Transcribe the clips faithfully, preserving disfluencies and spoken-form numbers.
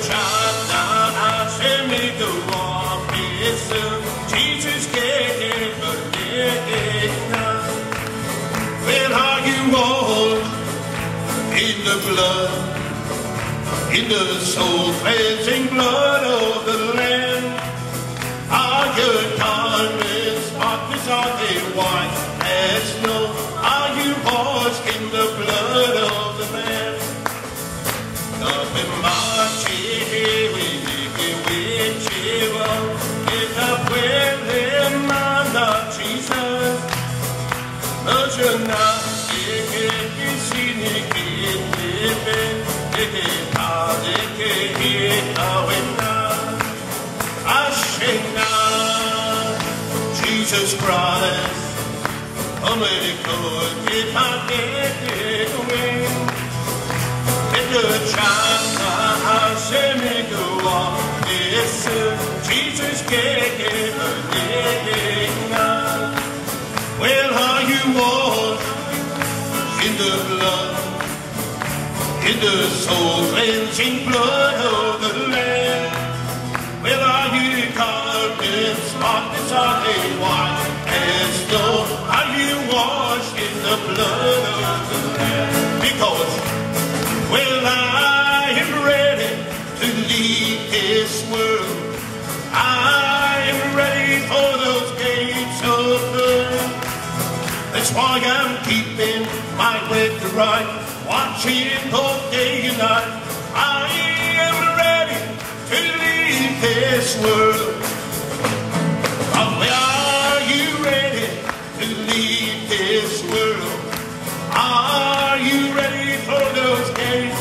찾아 재미도 없겠어 Jesus gave forgetting. Well, are you washed in the blood, in the soul-cleansing blood of the Lamb? Are your garments spotless, are they white as snow? Are you washed in the blood of the Lamb? Nothing much here we can wait you up. It's up with him, I'm not Jesus. But you're not, you can't see me, living. You can't hide, you can't hear, going on. I say now, Jesus Christ, only could get my dead away. In the child, I say me go on, yes, Jesus gave a dead now. Well, are you washed in the blood, in the soul-cleansing blood of the Lamb? Well, are you garments spotless, are they white as snow? Are you washed in the blood of the Lamb? Because, well, I am ready to leave this world. I am ready for those gates open. That's why I'm keeping my wit right, watching both day and night. I am ready to leave this world. Oh, are you ready to leave this world? Are you ready for those gates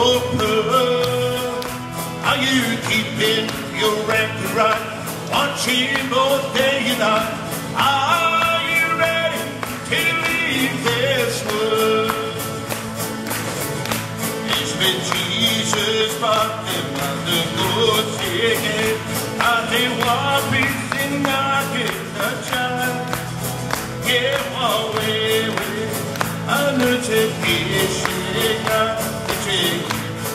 open? Are you keeping your record right, watching both day and night? Are you ready to leave this world? It's been Jesus, but the good thing I did what we think I get the child. Get away with another piece of the tree.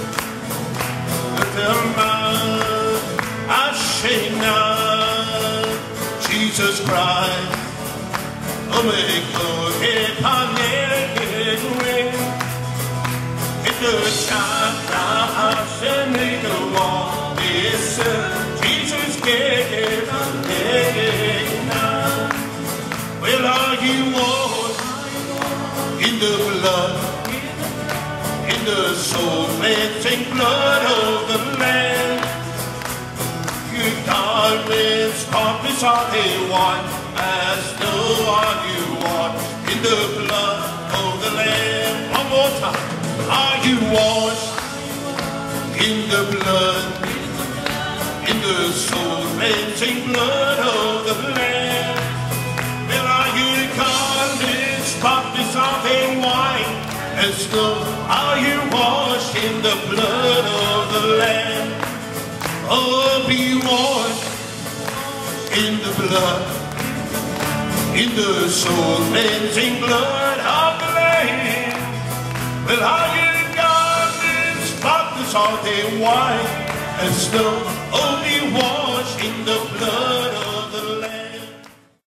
The man I say now, Jesus Christ, oh my God, if I let away, it's the child I say me go on. Yes, Jesus gave a leg now. Well, are you washed in the blood, in the soul-cleansing blood of the Lamb? Your garments spotless, are they white as snow? Are you washed in the blood of the Lamb? One more time. Are you washed in the blood, in the soul-cleansing blood of the Lamb? Well, are you garments spotless, are they white as snow? Are you washed in the blood of the Lamb? Oh, be washed in the blood, in the soul-cleansing blood of the Lamb. Well, are you garments spotless, are they white as snow? Oh, be washed in the blood of the Lamb.